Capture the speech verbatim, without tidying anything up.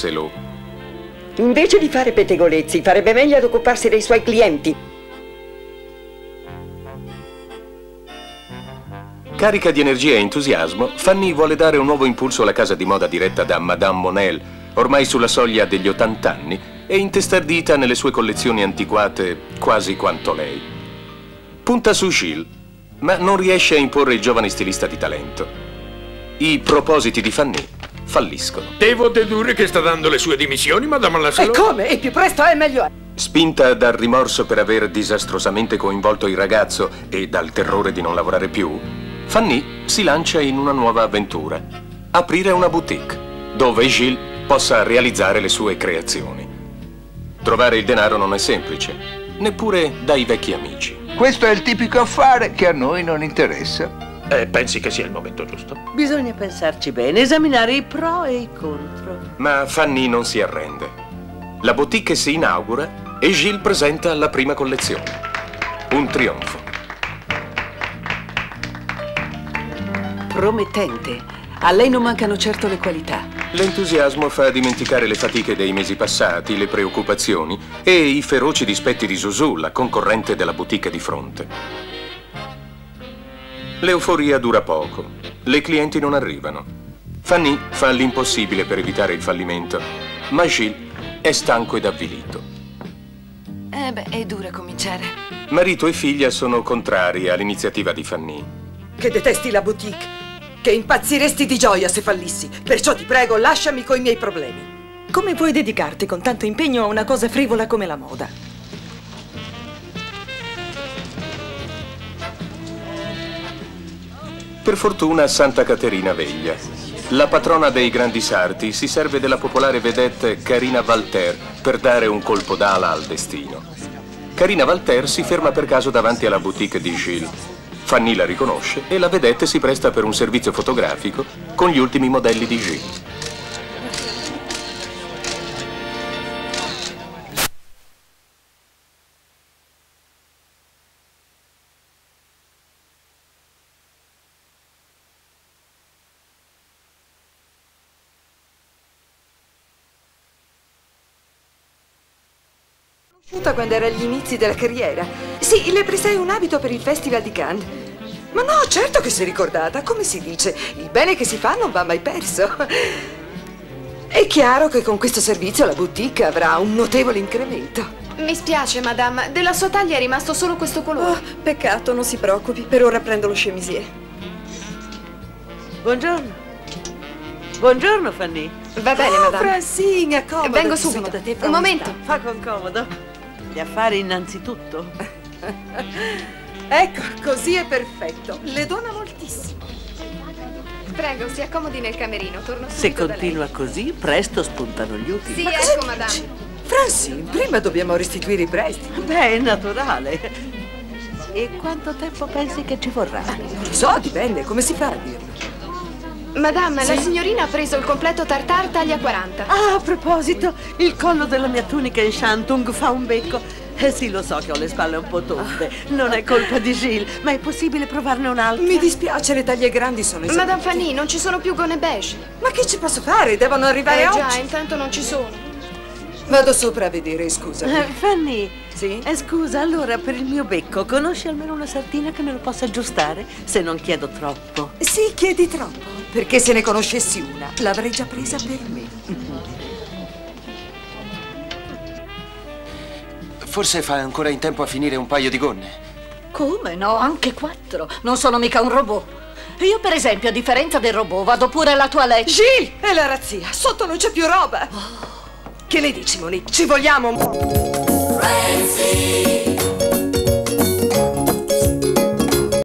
Lancelot. Invece di fare pettegolezzi, farebbe meglio ad occuparsi dei suoi clienti. Carica di energia e entusiasmo, Fanny vuole dare un nuovo impulso alla casa di moda diretta da Madame Monel, ormai sulla soglia degli ottanta anni e intestardita nelle sue collezioni antiquate quasi quanto lei. Punta su Gilles, ma non riesce a imporre il giovane stilista di talento. I propositi di Fanny falliscono. Devo dedurre che sta dando le sue dimissioni, Madame Lancelot? E come? E più presto è meglio è. Spinta dal rimorso per aver disastrosamente coinvolto il ragazzo e dal terrore di non lavorare più, Fanny si lancia in una nuova avventura: aprire una boutique dove Gilles possa realizzare le sue creazioni. Trovare il denaro non è semplice, neppure dai vecchi amici. Questo è il tipico affare che a noi non interessa. Eh, pensi che sia il momento giusto? Bisogna pensarci bene, esaminare i pro e i contro. Ma Fanny non si arrende. La boutique si inaugura e Gilles presenta la prima collezione. Un trionfo. Promettente. A lei non mancano certo le qualità. L'entusiasmo fa dimenticare le fatiche dei mesi passati, le preoccupazioni e i feroci dispetti di Zouzou, la concorrente della boutique di fronte. L'euforia dura poco. Le clienti non arrivano. Fanny fa l'impossibile per evitare il fallimento, ma Gilles è stanco ed avvilito. Eh beh, è dura cominciare. Marito e figlia sono contrari all'iniziativa di Fanny. Che detesti la boutique, che impazziresti di gioia se fallissi. Perciò ti prego, lasciami coi miei problemi. Come puoi dedicarti con tanto impegno a una cosa frivola come la moda? Per fortuna Santa Caterina veglia. La patrona dei grandi sarti si serve della popolare vedette Carina Walter per dare un colpo d'ala al destino. Carina Walter si ferma per caso davanti alla boutique di Gilles. Fanny la riconosce e la vedette si presta per un servizio fotografico con gli ultimi modelli di Gilles. Quando era agli inizi della carriera. Sì, le prestai un abito per il Festival di Cannes. Ma no, certo che sei ricordata. Come si dice, il bene che si fa non va mai perso. È chiaro che con questo servizio la boutique avrà un notevole incremento. Mi spiace, madame. Della sua taglia è rimasto solo questo colore. Oh, peccato, non si preoccupi. Per ora prendo lo chemisier. Buongiorno. Buongiorno, Fanny. Va bene, oh, madame. Francine, accomoda. Vengo subito. Da te un momento. Fa con comodo. Gli affari innanzitutto. Ecco, così è perfetto. Le dona moltissimo. Prego, si accomodi nel camerino. Torno subito. Se continua così, presto spuntano gli utili. Sì, Ma ecco, madame. Francine, prima dobbiamo restituire i prestiti. Beh, è naturale. E quanto tempo pensi che ci vorrà? Non lo so, dipende. Come si fa a dirlo? Madame, Sì? la signorina ha preso il completo tartare taglia quaranta. Ah, a proposito, il collo della mia tunica in shantung fa un becco. Eh sì, lo so che ho le spalle un po' tonde. Non è colpa di Gilles, ma è possibile provarne un'altra? Mi dispiace, le taglie grandi sono esaurite. Madame Fanny, non ci sono più gonne beige. Ma che ci posso fare? Devono arrivare Eh oggi. già, intanto non ci sono. Vado sopra a vedere, scusa. Eh, Fanny. Sì? Eh, scusa, allora, per il mio becco, conosci almeno una sartina che me lo possa aggiustare? Se non chiedo troppo. Sì, chiedi troppo. Perché se ne conoscessi una, l'avrei già presa per me. Forse fa ancora in tempo a finire un paio di gonne. Come no? Anche quattro. Non sono mica un robot. Io, per esempio, a differenza del robot, vado pure alla toilette. Gilles, è la razzia. Sotto non c'è più roba. Oh. Che ne dici, Monique? Ci vogliamo un po'?